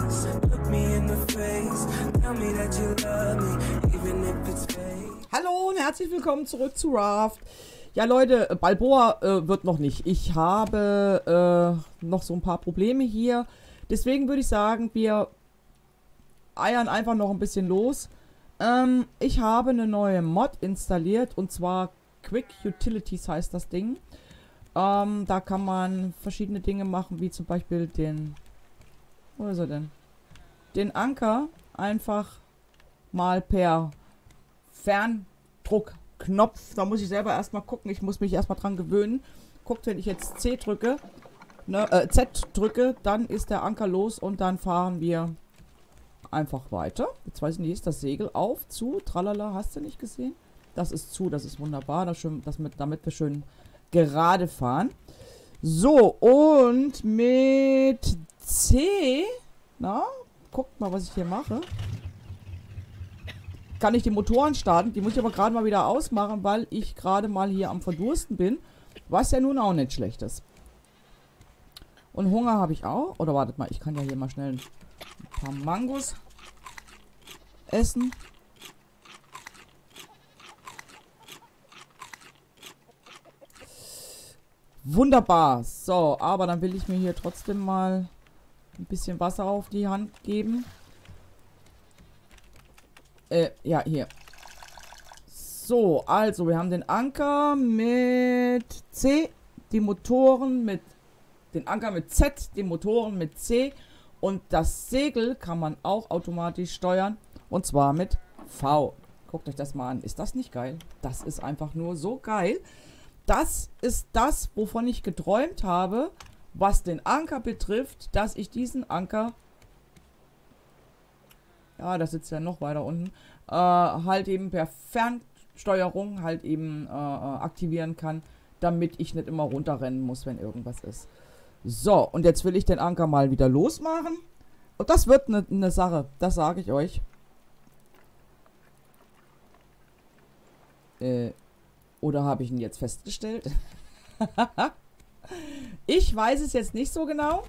face. Look me in the face. Tell me that you love me, even if it's fake. Hallo und herzlich willkommen zurück zu Raft. Ja Leute, Balboa wird noch nicht. Ich habe noch so ein paar Probleme hier. Deswegen würde ich sagen, wir eiern einfach noch ein bisschen los. Ich habe eine neue Mod installiert und zwar Quick Utilities heißt das Ding. Da kann man verschiedene Dinge machen, wie zum Beispiel den... Wo ist er denn? Den Anker einfach mal per Ferndruckknopf. Da muss ich selber erstmal gucken. Ich muss mich erstmal dran gewöhnen. Guckt, wenn ich jetzt C drücke, Z drücke, dann ist der Anker los und dann fahren wir einfach weiter. Jetzt weiß ich nicht, ist das Segel auf, zu, tralala, hast du nicht gesehen? Das ist zu, das ist wunderbar, damit wir schön gerade fahren. So, und mit C, na, guckt mal, was ich hier mache. Kann ich die Motoren starten, die muss ich aber gerade mal wieder ausmachen, weil ich gerade mal hier am Verdursten bin, was ja nun auch nicht schlecht ist. Und Hunger habe ich auch. Oder wartet mal, ich kann ja hier mal schnell ein paar Mangos essen. Wunderbar. So, aber dann will ich mir hier trotzdem mal ein bisschen Wasser auf die Hand geben. Ja, hier. So, also wir haben den Anker mit C, die Motoren mit... Den Anker mit Z, die Motoren mit C und das Segel kann man auch automatisch steuern und zwar mit V. Guckt euch das mal an. Ist das nicht geil? Das ist einfach nur so geil. Das ist das, wovon ich geträumt habe, was den Anker betrifft, dass ich diesen Anker, ja, das sitzt ja noch weiter unten, halt eben per Fernsteuerung halt eben aktivieren kann, damit ich nicht immer runterrennen muss, wenn irgendwas ist. So, und jetzt will ich den Anker mal wieder losmachen. Und das wird eine Sache, das sage ich euch. Oder habe ich ihn jetzt festgestellt? Ich weiß es jetzt nicht so genau.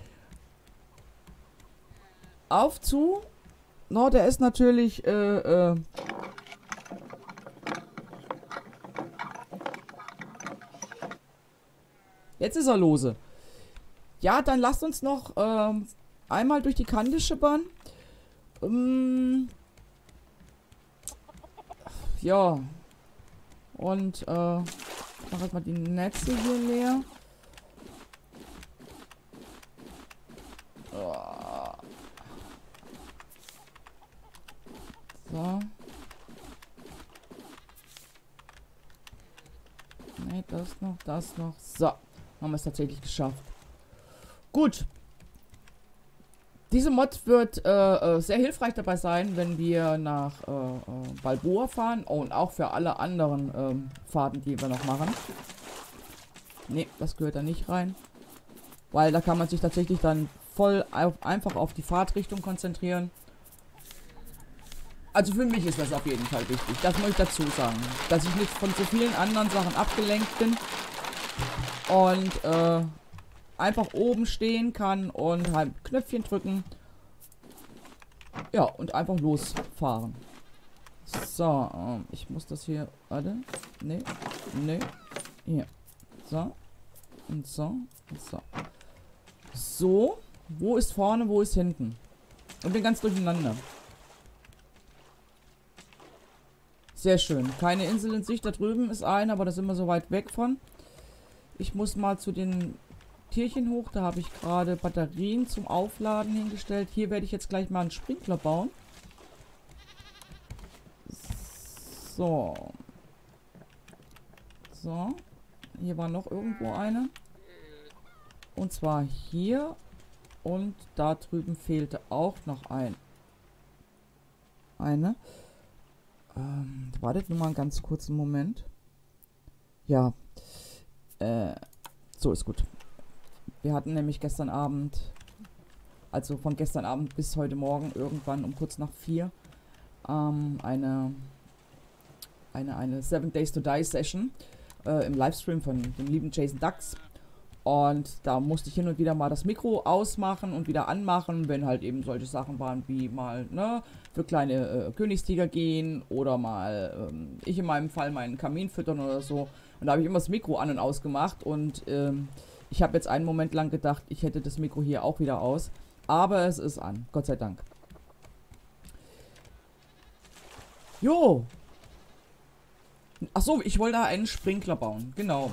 Auf zu. No, der ist natürlich, jetzt ist er lose. Ja, dann lasst uns noch einmal durch die Kante schippern. Ja. Und mach halt mal die Netze hier leer. So. Ne, das noch, das noch. So. Haben wir es tatsächlich geschafft. Gut. Diese Mod wird sehr hilfreich dabei sein, wenn wir nach Balboa fahren. Oh, und auch für alle anderen Fahrten, die wir noch machen. Ne, das gehört da nicht rein. Weil da kann man sich tatsächlich dann voll einfach auf die Fahrtrichtung konzentrieren. Also für mich ist das auf jeden Fall wichtig. Das muss ich dazu sagen. Dass ich nicht von so vielen anderen Sachen abgelenkt bin. Und einfach oben stehen kann und halt Knöpfchen drücken. Ja, und einfach losfahren. So, ich muss das hier... Warte. Nee, nee. Hier. So. Und so. Und so. So. Wo ist vorne, wo ist hinten? Und bin ganz durcheinander. Sehr schön. Keine Insel in Sicht. Da drüben ist eine, aber da sind wir so weit weg von. Ich muss mal zu den Tierchen hoch. Da habe ich gerade Batterien zum Aufladen hingestellt. Hier werde ich jetzt gleich mal einen Sprinkler bauen. So. So. Hier war noch irgendwo eine. Und zwar hier. Und da drüben fehlte auch noch eine. Wartet nur mal einen ganz kurzen Moment. Ja. So ist gut. Wir hatten nämlich gestern Abend, also von gestern Abend bis heute Morgen irgendwann um kurz nach 4, eine 7 Days to Die Session im Livestream von dem lieben Jason Dax. Und da musste ich hin und wieder mal das Mikro ausmachen und wieder anmachen, wenn halt eben solche Sachen waren wie mal, ne, für kleine Königstiger gehen oder mal, ich in meinem Fall meinen Kamin füttern oder so. Und da habe ich immer das Mikro an und ausgemacht und ich habe jetzt einen Moment lang gedacht, ich hätte das Mikro hier auch wieder aus. Aber es ist an, Gott sei Dank. Jo. Achso, ich wollte da einen Sprinkler bauen, genau.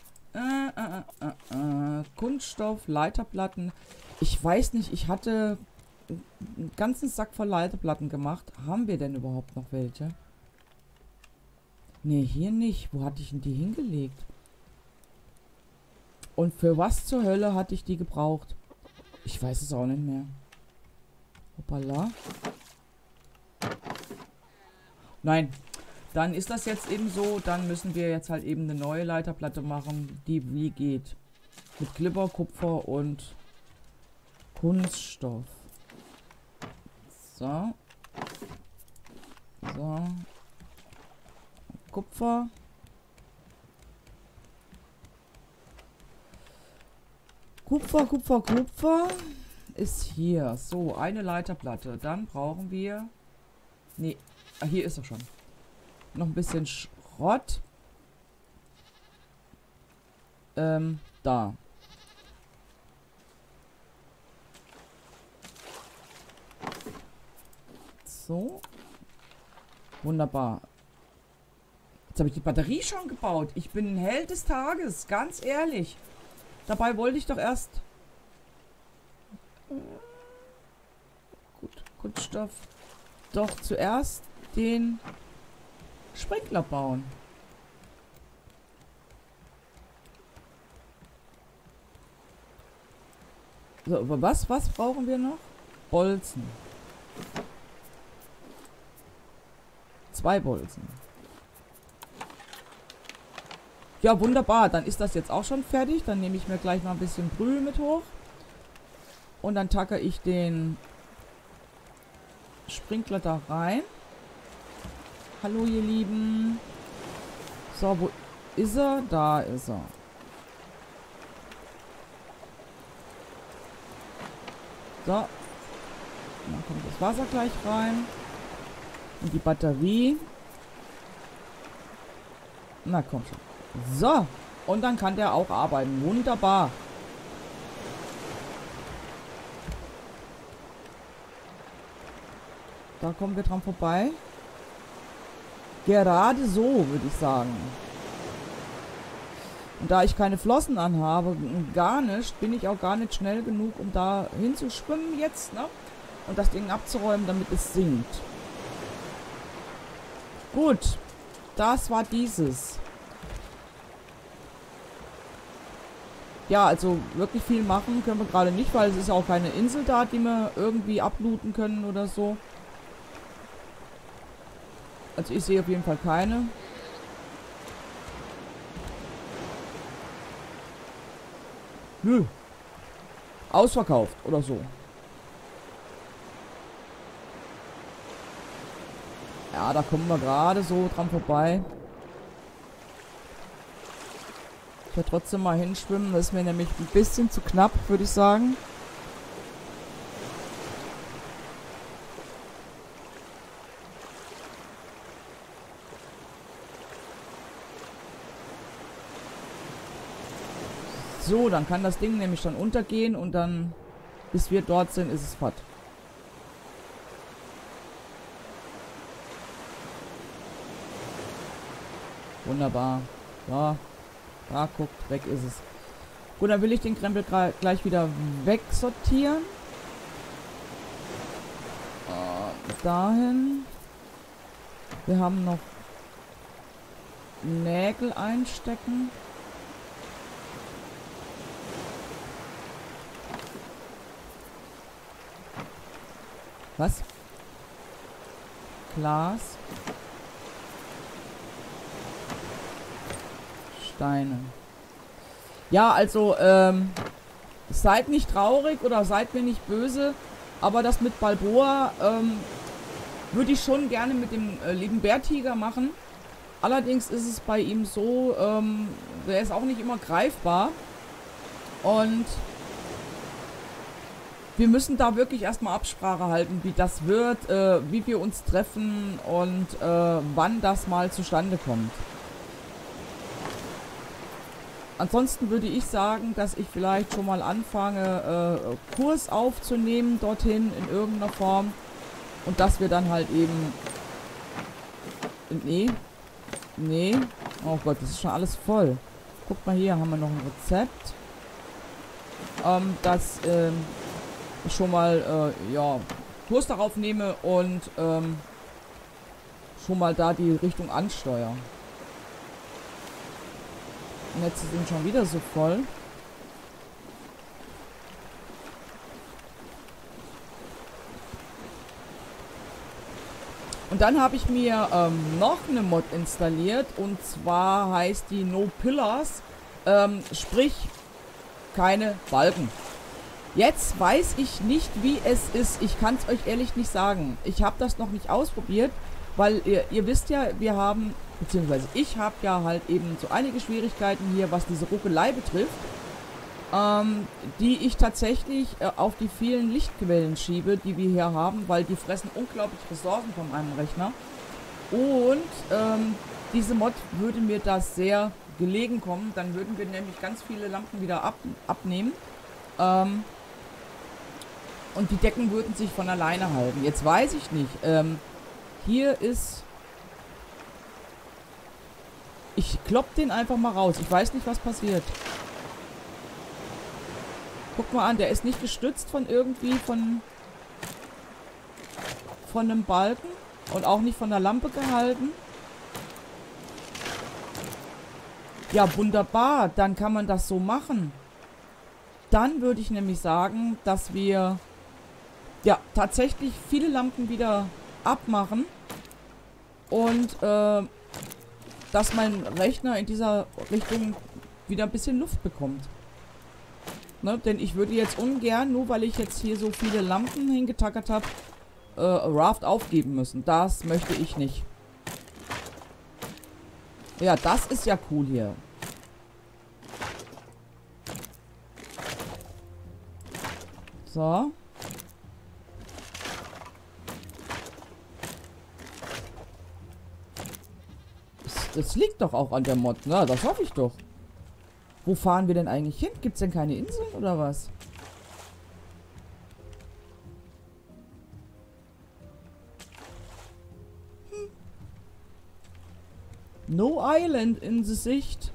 Kunststoff, Leiterplatten. Ich weiß nicht, ich hatte einen ganzen Sack voll Leiterplatten gemacht. Haben wir denn überhaupt noch welche? Ne, hier nicht. Wo hatte ich denn die hingelegt? Und für was zur Hölle hatte ich die gebraucht? Ich weiß es auch nicht mehr. Hoppala. Nein. Dann ist das jetzt eben so, dann müssen wir jetzt halt eben eine neue Leiterplatte machen, die wie geht. Mit Glibber, Kupfer und Kunststoff. So. So. Kupfer. Kupfer ist hier. So, eine Leiterplatte. Dann brauchen wir... Nee, hier ist er schon. Noch ein bisschen Schrott. Da. So. Wunderbar. Jetzt habe ich die Batterie schon gebaut. Ich bin ein Held des Tages, ganz ehrlich. Dabei wollte ich doch erst... Gut, Kunststoff. Doch zuerst den... Sprinkler bauen. So, aber was brauchen wir noch? Bolzen. 2 Bolzen. Ja, wunderbar. Dann ist das jetzt auch schon fertig. Dann nehme ich mir gleich mal ein bisschen Brühe mit hoch. Und dann tacke ich den Sprinkler da rein. Hallo, ihr Lieben. So, wo ist er? Da ist er. So. Dann kommt das Wasser gleich rein. Und die Batterie. Na, komm schon. So. Und dann kann der auch arbeiten. Wunderbar. Da kommen wir dran vorbei. Gerade so, würde ich sagen. Und da ich keine Flossen anhabe, gar nicht, bin ich auch gar nicht schnell genug, um da hinzuschwimmen jetzt, ne? Und das Ding abzuräumen, damit es sinkt. Gut. Das war dieses. Ja, also wirklich viel machen können wir gerade nicht, weil es ist auch keine Insel da, die wir irgendwie ablooten können oder so. Also ich sehe auf jeden Fall keine. Nö. Ausverkauft oder so. Ja, da kommen wir gerade so dran vorbei. Ich werde trotzdem mal hinschwimmen. Das ist mir nämlich ein bisschen zu knapp, würde ich sagen. So, dann kann das Ding nämlich dann untergehen und dann, bis wir dort sind, ist es fort. Wunderbar. So. Da, guckt, weg ist es. Gut, dann will ich den Krempel gleich wieder wegsortieren. Dahin. Wir haben noch Nägel einstecken. Was? Glas. Steine. Ja, also, seid nicht traurig oder seid mir nicht böse, aber das mit Balboa, würde ich schon gerne mit dem lieben Bärtiger machen. Allerdings ist es bei ihm so, der ist auch nicht immer greifbar. Und wir müssen da wirklich erstmal Absprache halten, wie das wird, wie wir uns treffen und wann das mal zustande kommt. Ansonsten würde ich sagen, dass ich vielleicht schon mal anfange, Kurs aufzunehmen dorthin in irgendeiner Form. Und dass wir dann halt eben... Nee. Oh Gott, das ist schon alles voll. Guck mal hier, haben wir noch ein Rezept. Dass ich schon mal, ja, Kurs darauf nehme und schon mal da die Richtung ansteuere. Netze sind schon wieder so voll. Und dann habe ich mir noch eine Mod installiert. Und zwar heißt die No Pillars. Sprich, keine Balken. Jetzt weiß ich nicht, wie es ist. Ich kann es euch ehrlich nicht sagen. Ich habe das noch nicht ausprobiert. Weil ihr wisst ja, wir haben... Beziehungsweise ich habe ja halt eben so einige Schwierigkeiten hier, was diese Ruckelei betrifft, die ich tatsächlich auf die vielen Lichtquellen schiebe, die wir hier haben, weil die fressen unglaublich Ressourcen von meinem Rechner. Und diese Mod würde mir das sehr gelegen kommen. Dann würden wir nämlich ganz viele Lampen wieder abnehmen. Und die Decken würden sich von alleine halten. Jetzt weiß ich nicht. Hier ist... Ich klopp den einfach mal raus. Ich weiß nicht, was passiert. Guck mal an, der ist nicht gestützt von irgendwie von einem Balken und auch nicht von der Lampe gehalten. Ja, wunderbar. Dann kann man das so machen. Dann würde ich nämlich sagen, dass wir ja tatsächlich viele Lampen wieder abmachen und dass mein Rechner in dieser Richtung wieder ein bisschen Luft bekommt. Ne? Denn ich würde jetzt ungern, nur weil ich jetzt hier so viele Lampen hingetackert habe, Raft aufgeben müssen. Das möchte ich nicht. Ja, das ist ja cool hier. So. Das liegt doch auch an der Mod, ne? Das hoffe ich doch. Wo fahren wir denn eigentlich hin? Gibt es denn keine Inseln oder was? No Island in the Sicht.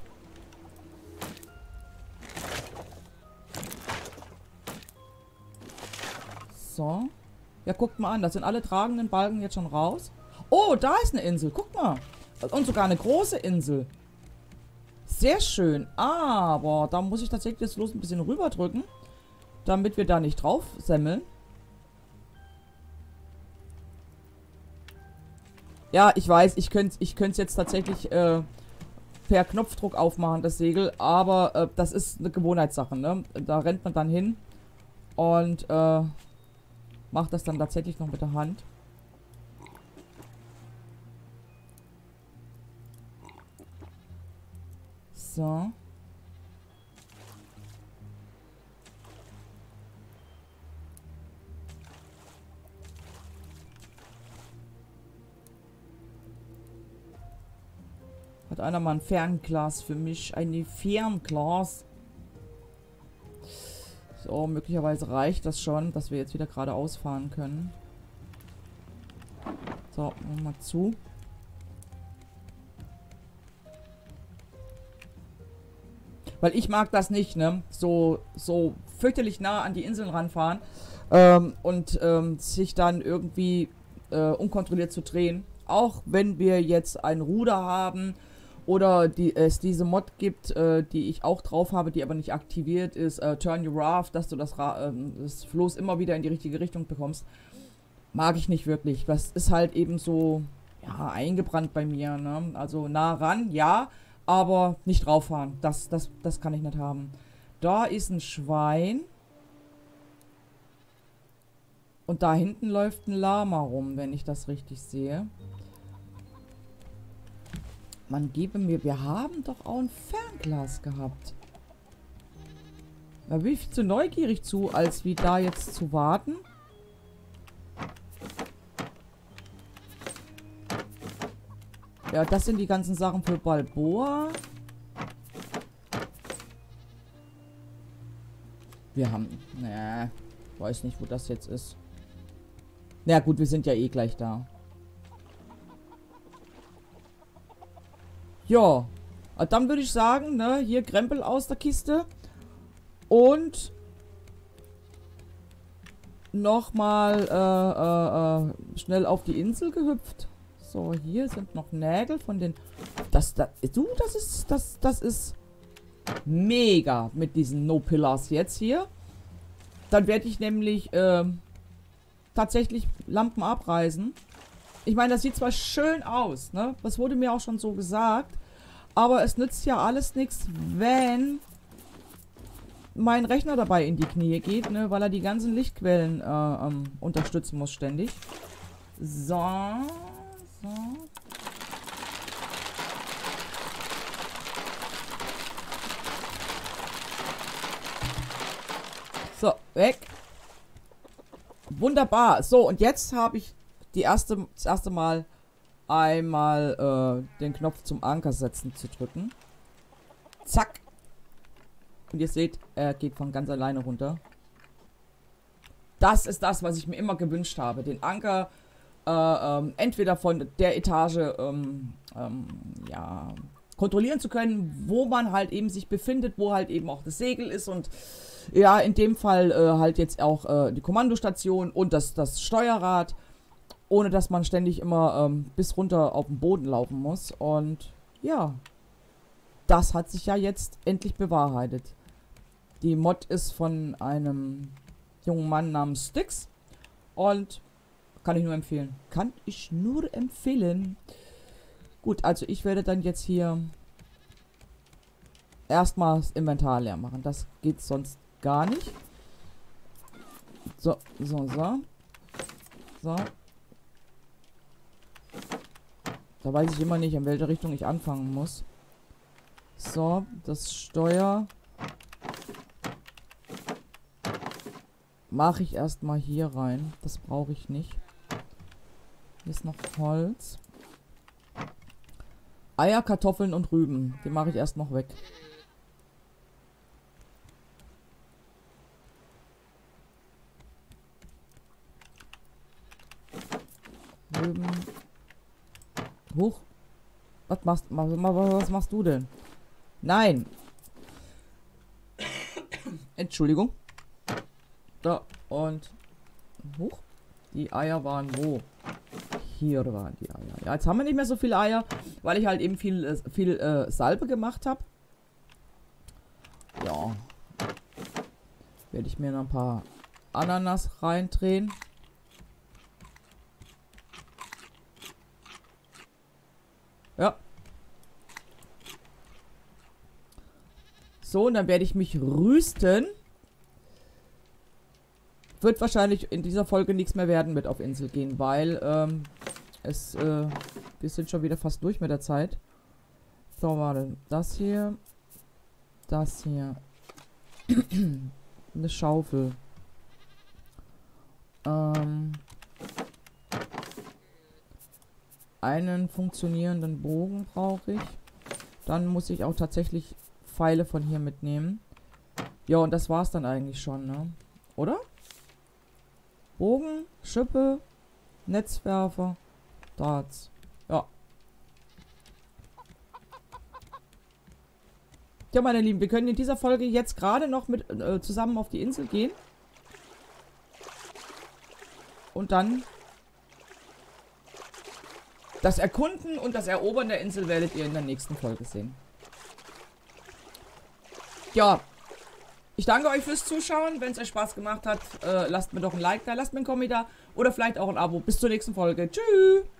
So. Ja, guckt mal an. Da sind alle tragenden Balken jetzt schon raus. Oh, da ist eine Insel. Guck mal. Und sogar eine große Insel. Sehr schön. Aber da muss ich tatsächlich jetzt bloß ein bisschen rüberdrücken, damit wir da nicht drauf semmeln. Ja, ich weiß, ich könnte es jetzt tatsächlich per Knopfdruck aufmachen, das Segel. Aber das ist eine Gewohnheitssache, ne? Da rennt man dann hin und macht das dann tatsächlich noch mit der Hand. So. Hat einer mal ein Fernglas für mich? Ein Fernglas. So, möglicherweise reicht das schon, dass wir jetzt wieder geradeaus fahren können. So, machen wir mal zu. Weil ich mag das nicht, ne? So fürchterlich nah an die Inseln ranfahren und sich dann irgendwie unkontrolliert zu drehen. Auch wenn wir jetzt ein Ruder haben oder es diese Mod gibt, die ich auch drauf habe, die aber nicht aktiviert ist, Turn Your Raft, dass du das Floß immer wieder in die richtige Richtung bekommst. Mag ich nicht wirklich. Das ist halt eben so, ja, eingebrannt bei mir, ne? Also nah ran, ja. Aber nicht drauffahren. Das kann ich nicht haben. Da ist ein Schwein. Und da hinten läuft ein Lama rum, wenn ich das richtig sehe. Man gebe mir... Wir haben doch auch ein Fernglas gehabt. Da bin ich viel zu neugierig zu, als wie da jetzt zu warten. Ja, das sind die ganzen Sachen für Balboa. Wir haben... Ne, weiß nicht, wo das jetzt ist. Na gut, wir sind ja eh gleich da. Ja. Dann würde ich sagen, ne, hier Krempel aus der Kiste. Und nochmal schnell auf die Insel gehüpft. So, hier sind noch Nägel von den... Das ist mega mit diesen No-Pillars jetzt hier. Dann werde ich nämlich tatsächlich Lampen abreißen. Ich meine, das sieht zwar schön aus, ne? Das wurde mir auch schon so gesagt. Aber es nützt ja alles nichts, wenn mein Rechner dabei in die Knie geht, ne? Weil er die ganzen Lichtquellen unterstützen muss ständig. So. So. So, weg. Wunderbar. So, und jetzt habe ich das erste Mal einmal den Knopf zum Anker setzen zu drücken. Zack. Und ihr seht, er geht von ganz alleine runter. Das ist das, was ich mir immer gewünscht habe. Den Anker entweder von der Etage ja, kontrollieren zu können, wo man halt eben sich befindet, wo halt eben auch das Segel ist und ja, in dem Fall halt jetzt auch die Kommandostation und das Steuerrad, ohne dass man ständig immer bis runter auf den Boden laufen muss. Und ja, das hat sich ja jetzt endlich bewahrheitet. Die Mod ist von einem jungen Mann namens Styx und kann ich nur empfehlen. Kann ich nur empfehlen. Gut, also ich werde dann jetzt hier erstmal das Inventar leer machen. Das geht sonst gar nicht. So, so, so. So. Da weiß ich immer nicht, in welche Richtung ich anfangen muss. So, das Steuer mache ich erstmal hier rein. Das brauche ich nicht. Hier ist noch Holz. Eier, Kartoffeln und Rüben. Die mache ich erst noch weg. Rüben. Huch. Was machst du denn? Nein. Entschuldigung. Da und... Huch. Die Eier waren wo? Hier waren die Eier. Ja, jetzt haben wir nicht mehr so viele Eier, weil ich halt eben viel Salbe gemacht habe. Ja. Werde ich mir noch ein paar Ananas reindrehen. Ja. So, und dann werde ich mich rüsten. Wird wahrscheinlich in dieser Folge nichts mehr werden mit auf Insel gehen, weil wir sind schon wieder fast durch mit der Zeit. So, warte. Das hier. Das hier. Eine Schaufel. Einen funktionierenden Bogen brauche ich. Dann muss ich auch tatsächlich Pfeile von hier mitnehmen. Ja, und das war's dann eigentlich schon, ne? Oder? Bogen, Schippe, Netzwerfer, Darts. Ja. Ja, meine Lieben, wir können in dieser Folge jetzt gerade noch mit zusammen auf die Insel gehen. Und dann das Erkunden und das Erobern der Insel werdet ihr in der nächsten Folge sehen. Ja. Ich danke euch fürs Zuschauen. Wenn es euch Spaß gemacht hat, lasst mir doch ein Like da, lasst mir einen Kommentar oder vielleicht auch ein Abo. Bis zur nächsten Folge. Tschüss.